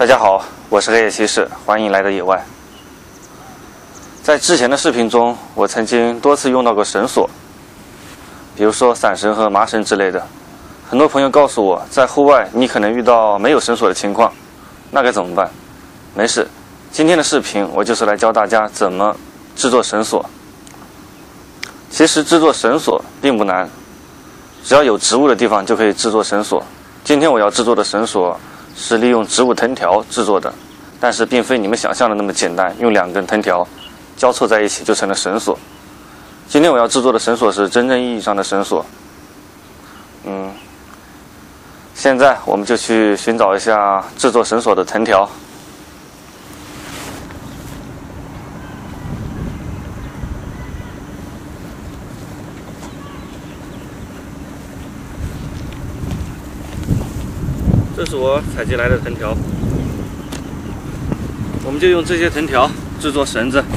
大家好，我是黑夜骑士，欢迎来到野外。在之前的视频中，我曾经多次用到过绳索，比如说伞绳和麻绳之类的。很多朋友告诉我，在户外你可能遇到没有绳索的情况，那该怎么办？没事，今天的视频我就是来教大家怎么制作绳索。其实制作绳索并不难，只要有植物的地方就可以制作绳索。今天我要制作的绳索是利用植物藤条制作的，但是并非你们想象的那么简单，用2根藤条交错在一起就成了绳索。今天我要制作的绳索是真正意义上的绳索。现在我们就去寻找一下制作绳索的藤条。这是我采集来的藤条，我们就用这些藤条制作绳子。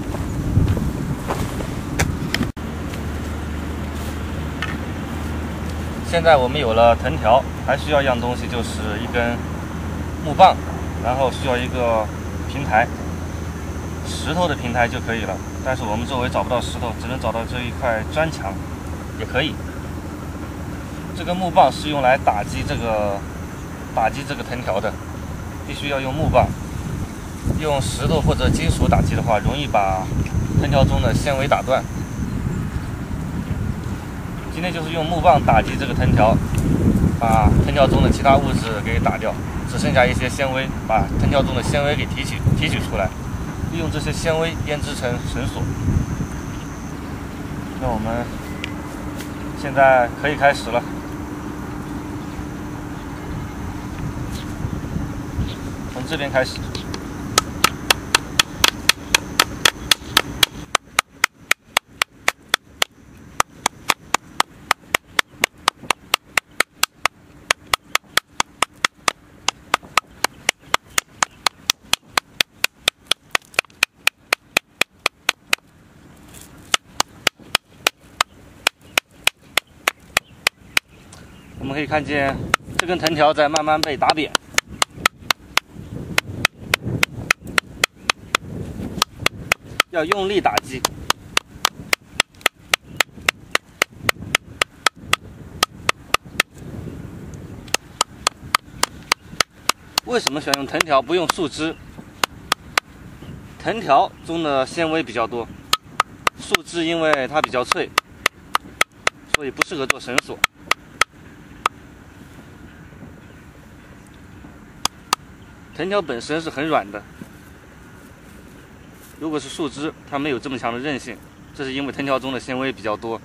现在我们有了藤条，还需要一样东西，就是一根木棒，然后需要一个平台，石头的平台就可以了。但是我们周围找不到石头，只能找到这一块砖墙，也可以。这个木棒是用来打击这个藤条的，必须要用木棒。用石头或者金属打击的话，容易把藤条中的纤维打断。今天就是用木棒打击这个藤条，把藤条中的其他物质给打掉，只剩下一些纤维，把藤条中的纤维给提取出来，利用这些纤维编织成绳索。那我们现在可以开始了。从这边开始。我们可以看见这根藤条在慢慢被打扁，要用力打击。为什么选用藤条不用树枝？藤条中的纤维比较多，树枝因为它比较脆，所以不适合做绳索。藤条本身是很软的，如果是树枝，它没有这么强的韧性，这是因为藤条中的纤维比较多。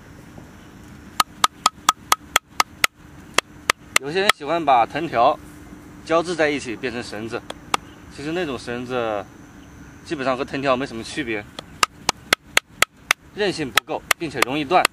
有些人喜欢把藤条交织在一起变成绳子，其实那种绳子基本上和藤条没什么区别，韧性不够，并且容易断。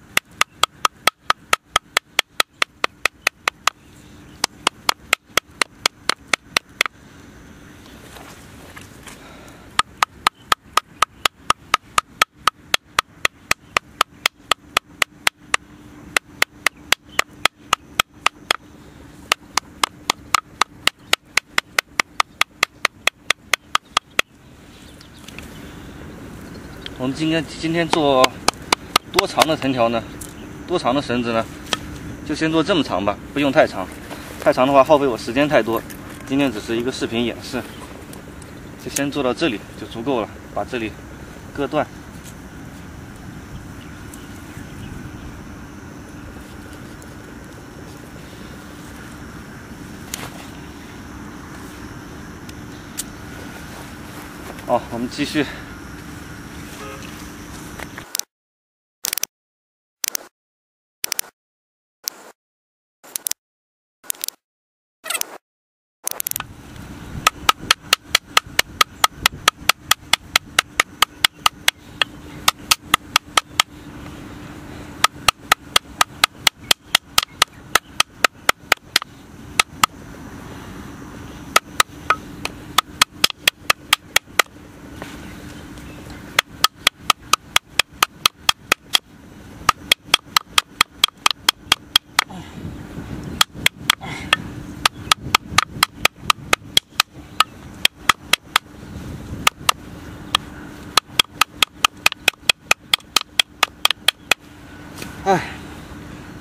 我们今天做多长的藤条呢？多长的绳子呢？就先做这么长吧，不用太长。太长的话耗费我时间太多。今天只是一个视频演示，就先做到这里就足够了。把这里割断。好，我们继续。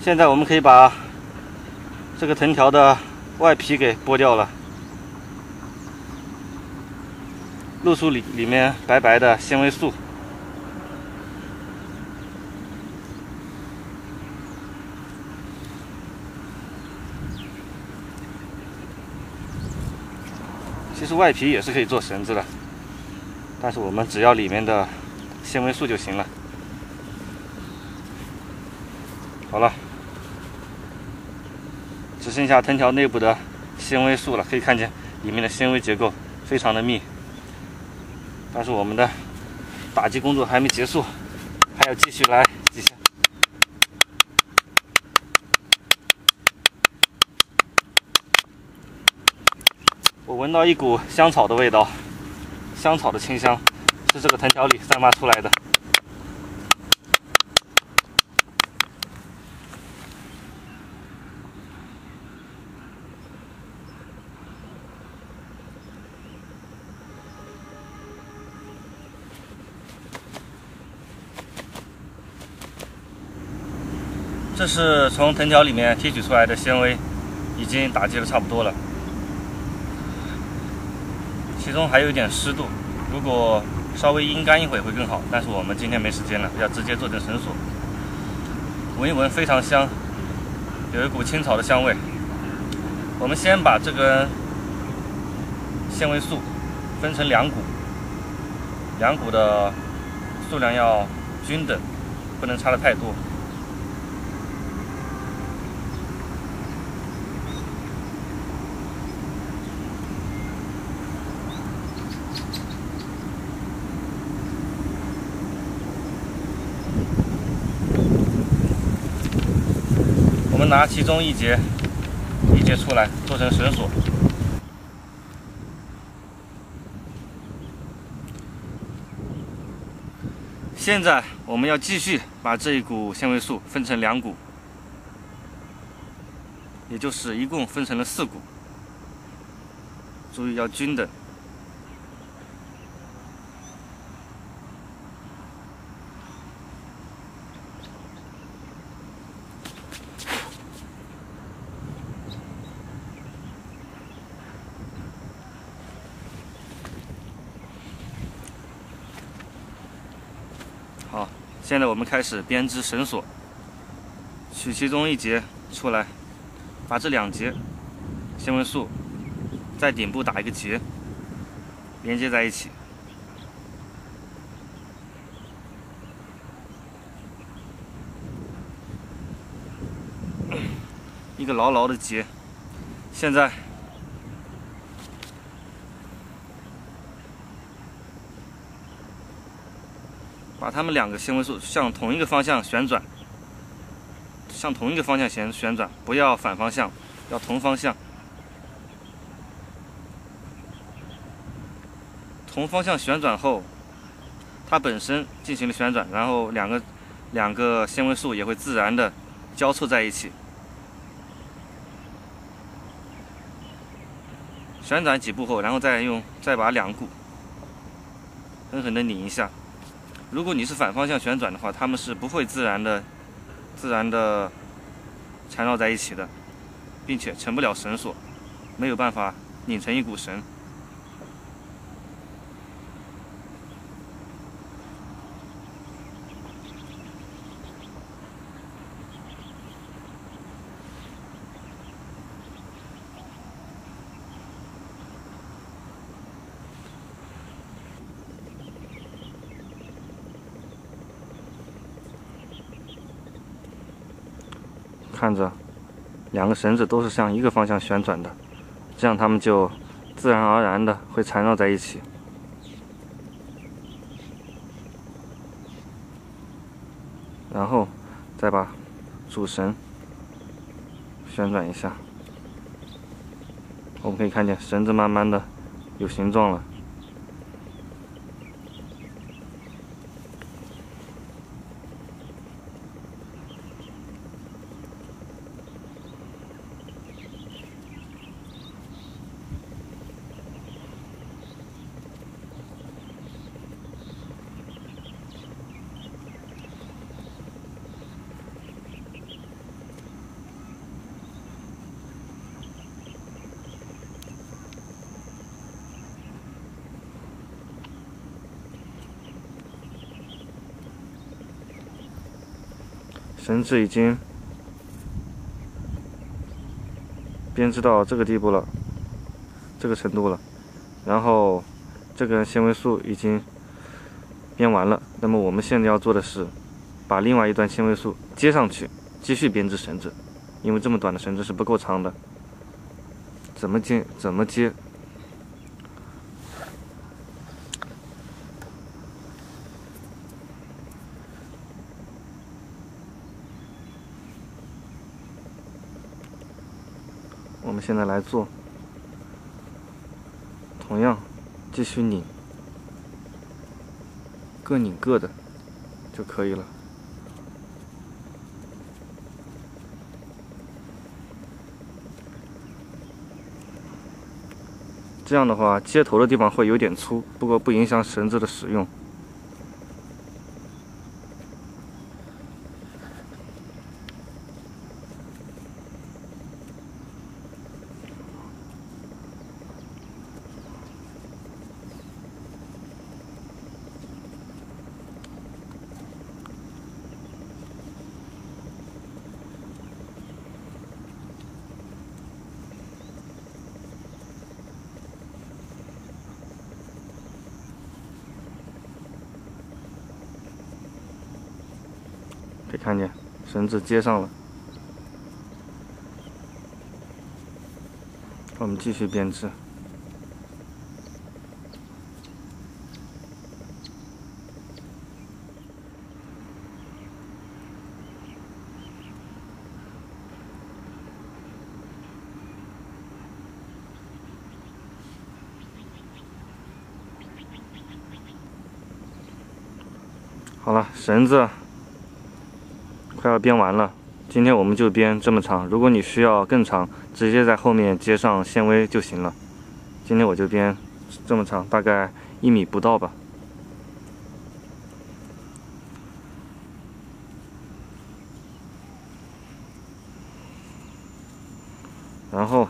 现在我们可以把这个藤条的外皮给剥掉了，露出里面白白的纤维素。其实外皮也是可以做绳子的，但是我们只要里面的纤维素就行了。好了，只剩下藤条内部的纤维素了，可以看见里面的纤维结构非常的密。但是我们的打击工作还没结束，还要继续来几下。我闻到一股香草的味道，香草的清香是这个藤条里散发出来的。这是从藤条里面提取出来的纤维，已经打击的差不多了。其中还有一点湿度，如果稍微阴干一会会更好，但是我们今天没时间了，要直接做成绳索。闻一闻非常香，有一股青草的香味。我们先把这根纤维素分成2股，两股的数量要均等，不能差得太多。我们拿其中一节出来做成绳索。现在我们要继续把这一股纤维素分成2股，也就是一共分成了4股。注意要均等。好，现在我们开始编织绳索。取其中一节出来，把这2节纤维素在顶部打一个结，连接在一起。一个牢牢的结。现在把它们2个纤维素向同一个方向旋转，不要反方向，要同方向。同方向旋转后，它本身进行了旋转，然后两个纤维素也会自然的交错在一起。旋转几步后，然后再把2股狠狠的拧一下。如果你是反方向旋转的话，它们是不会自然的缠绕在一起的，并且成不了绳索，没有办法拧成一股绳。看着2个绳子都是向一个方向旋转的，这样它们就自然而然的会缠绕在一起。然后再把主绳旋转一下，我们可以看见绳子慢慢的有形状了。 绳子已经编织到这个地步了，这个程度了，然后这根纤维束已经编完了。那么我们现在要做的是把另外一段纤维束接上去，继续编织绳子，因为这么短的绳子是不够长的。怎么接？怎么接？我们现在来做，同样继续拧，各拧各的就可以了。这样的话，接头的地方会有点粗，不过不影响绳子的使用。可以看见绳子接上了，我们继续编织。好了，绳子快要编完了，今天我们就编这么长。如果你需要更长，直接在后面接上纤维就行了。今天我就编这么长，大概1米不到吧。然后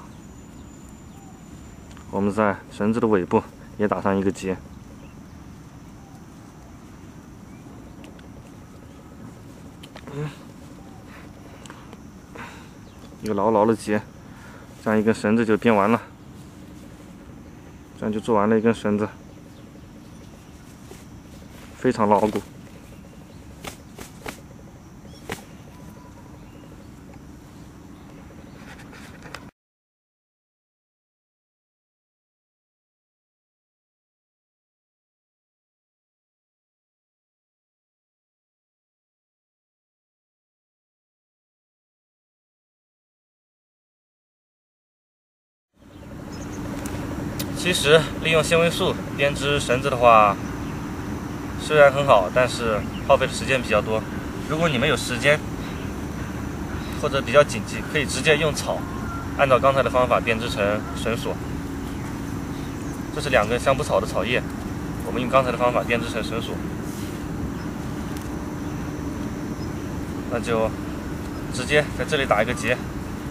我们在绳子的尾部也打上一个结。一个牢牢的结，这样一根绳子就编完了，这样就做完了一根绳子，非常牢固。其实利用纤维束编织绳子的话，虽然很好，但是耗费的时间比较多。如果你们有时间或者比较紧急，可以直接用草，按照刚才的方法编织成绳索。这是2根香蒲草的草叶，我们用刚才的方法编织成绳索。那就直接在这里打一个结。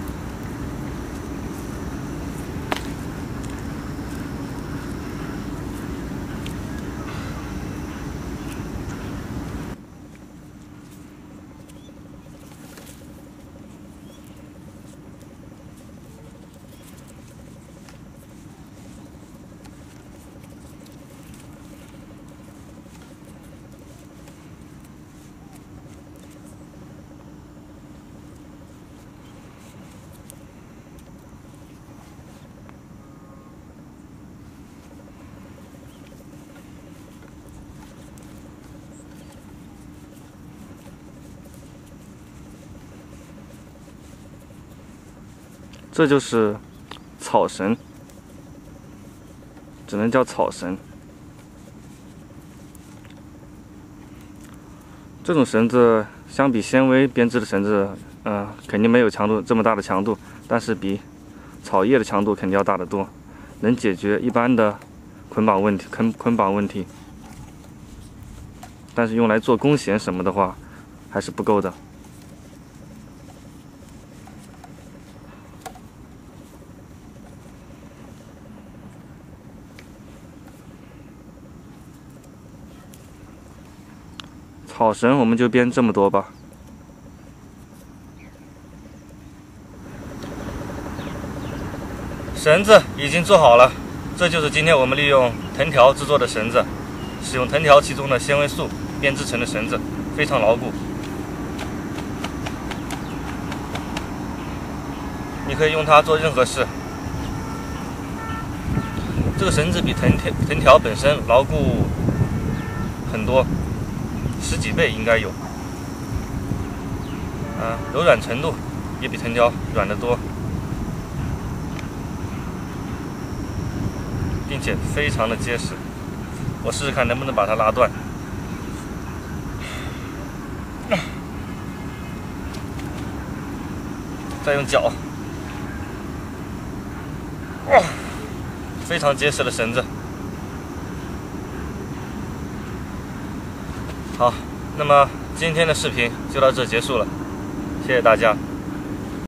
这就是草绳，只能叫草绳。这种绳子相比纤维编织的绳子，肯定没有这么大的强度，但是比草叶的强度肯定要大得多，能解决一般的捆绑问题。但是用来做弓弦什么的话，还是不够的。草绳我们就编这么多吧。 绳子已经做好了，这就是今天我们利用藤条制作的绳子，使用藤条其中的纤维素编织成的绳子，非常牢固。你可以用它做任何事。这个绳子比藤条本身牢固很多，10几倍应该有。柔软程度也比藤条软得多，并且非常的结实。我试试看能不能把它拉断。再用脚。非常结实的绳子。好，那么今天的视频就到这结束了，谢谢大家。